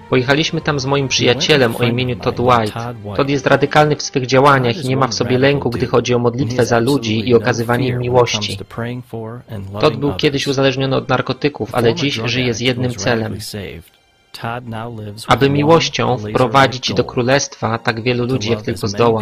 Pojechaliśmy tam z moim przyjacielem o imieniu Todd White. Todd jest radykalny w swych działaniach i nie ma w sobie lęku, gdy chodzi o modlitwę za ludzi i okazywanie im miłości. Todd był kiedyś uzależniony od narkotyków, ale dziś żyje z jednym celem. Aby miłością wprowadzić do królestwa tak wielu ludzi, jak tylko zdoła.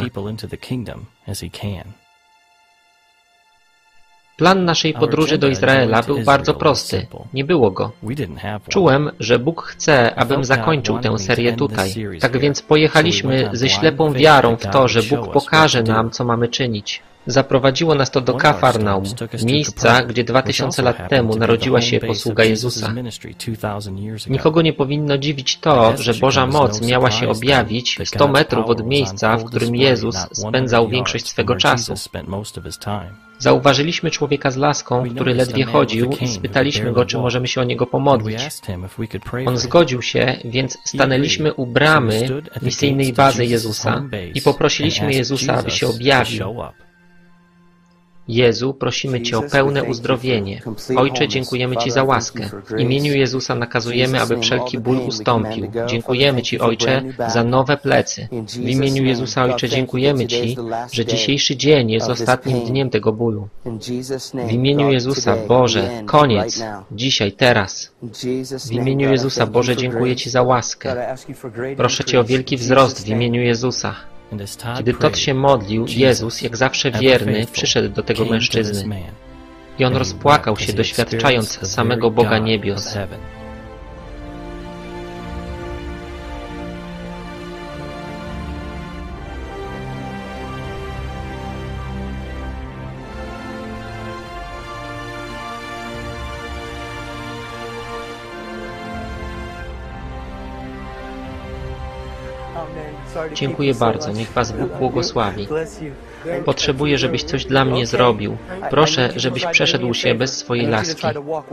Plan naszej podróży do Izraela był bardzo prosty. Nie było go. Czułem, że Bóg chce, abym zakończył tę serię tutaj. Tak więc pojechaliśmy ze ślepą wiarą w to, że Bóg pokaże nam, co mamy czynić. Zaprowadziło nas to do Kafarnaum, miejsca, gdzie 2000 lat temu narodziła się posługa Jezusa. Nikogo nie powinno dziwić to, że Boża moc miała się objawić 100 metrów od miejsca, w którym Jezus spędzał większość swego czasu. Zauważyliśmy człowieka z laską, który ledwie chodził i spytaliśmy go, czy możemy się o niego pomodlić. On zgodził się, więc stanęliśmy u bramy misyjnej bazy Jezusa i poprosiliśmy Jezusa, aby się objawił. Jezu, prosimy Cię o pełne uzdrowienie. Ojcze, dziękujemy Ci za łaskę. W imieniu Jezusa nakazujemy, aby wszelki ból ustąpił. Dziękujemy Ci, Ojcze, za nowe plecy. W imieniu Jezusa, Ojcze, dziękujemy Ci, że dzisiejszy dzień jest ostatnim dniem tego bólu. W imieniu Jezusa, Boże, koniec. Dzisiaj, teraz. W imieniu Jezusa, Boże, dziękuję Ci za łaskę. Proszę Cię o wielki wzrost w imieniu Jezusa. Kiedy Todd się modlił, Jezus, jak zawsze wierny, przyszedł do tego mężczyzny. I on rozpłakał się, doświadczając samego Boga niebios. Dziękuję bardzo, niech Was Bóg błogosławi. Potrzebuję, żebyś coś dla mnie zrobił. Proszę, żebyś przeszedł się bez swojej laski.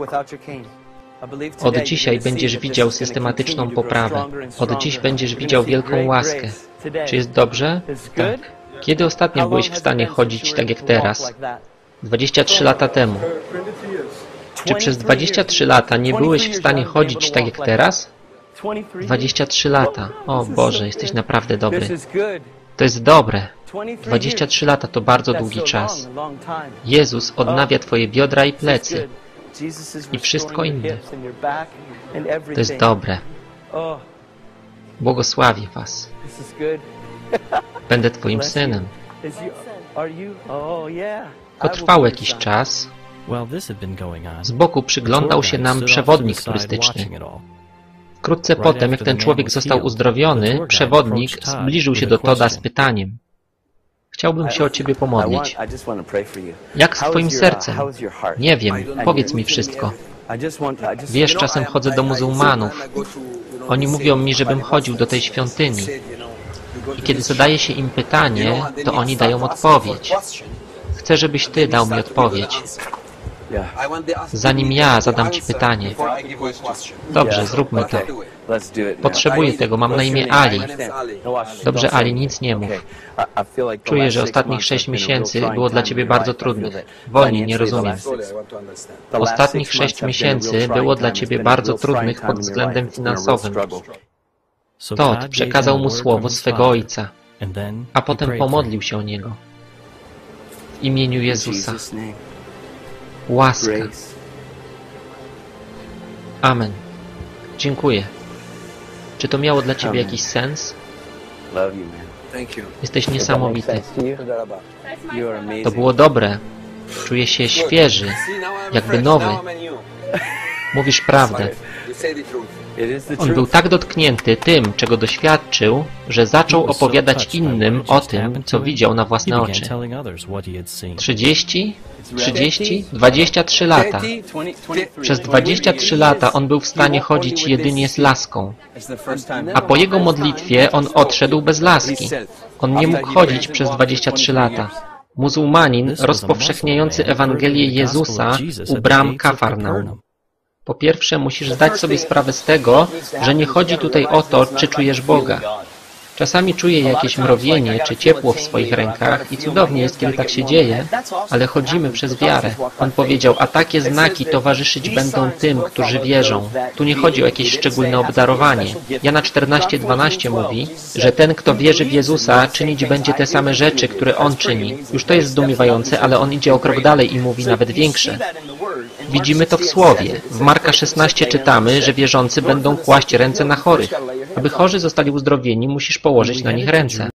Od dzisiaj będziesz widział systematyczną poprawę. Od dziś będziesz widział wielką łaskę. Czy jest dobrze? Tak. Kiedy ostatnio byłeś w stanie chodzić tak jak teraz? 23 lata temu. Czy przez 23 lata nie byłeś w stanie chodzić tak jak teraz? 23 lata. O Boże, jesteś naprawdę dobry. To jest dobre. 23 lata to bardzo długi czas. Jezus odnawia Twoje biodra i plecy. I wszystko inne. To jest dobre. Błogosławię Was. Będę Twoim synem. Potrwał jakiś czas. Z boku przyglądał się nam przewodnik turystyczny. Wkrótce potem, jak ten człowiek został uzdrowiony, przewodnik zbliżył się do Todda z pytaniem. Chciałbym się o Ciebie pomodlić. Jak z Twoim sercem? Nie wiem, powiedz mi wszystko. Wiesz, czasem chodzę do muzułmanów. Oni mówią mi, żebym chodził do tej świątyni. I kiedy zadaje się im pytanie, to oni dają odpowiedź. Chcę, żebyś Ty dał mi odpowiedź. Zanim ja zadam Ci pytanie. Dobrze, zróbmy to. Potrzebuję tego, mam na imię Ali. Dobrze, Ali, nic nie mów. Czuję, że ostatnich 6 miesięcy było dla Ciebie bardzo trudnych. Wolniej, nie rozumiem. Ostatnich 6 miesięcy było dla Ciebie bardzo trudnych pod względem finansowym. Todd przekazał mu słowo swego ojca, a potem pomodlił się o niego. W imieniu Jezusa. Łaska. Amen. Dziękuję. Czy to miało dla Ciebie jakiś sens? Jesteś niesamowity. To było dobre. Czuję się świeży, jakby nowy. Mówisz prawdę. On był tak dotknięty tym, czego doświadczył, że zaczął opowiadać innym o tym, co widział na własne oczy. 30, 23 lata. Przez 23 lata on był w stanie chodzić jedynie z laską. A po jego modlitwie on odszedł bez laski. On nie mógł chodzić przez 23 lata. Muzułmanin rozpowszechniający Ewangelię Jezusa u bram Kafarnaum. Po pierwsze, musisz zdać sobie sprawę z tego, że nie chodzi tutaj o to, czy czujesz Boga. Czasami czuję jakieś mrowienie czy ciepło w swoich rękach i cudownie jest, kiedy tak się dzieje, ale chodzimy przez wiarę. On powiedział, a takie znaki towarzyszyć będą tym, którzy wierzą. Tu nie chodzi o jakieś szczególne obdarowanie. Jana 14:12 mówi, że ten, kto wierzy w Jezusa, czynić będzie te same rzeczy, które On czyni. Już to jest zdumiewające, ale On idzie o krok dalej i mówi nawet większe. Widzimy to w Słowie. W Marka 16 czytamy, że wierzący będą kłaść ręce na chorych. Aby chorzy zostali uzdrowieni, musisz położyć na nich ręce.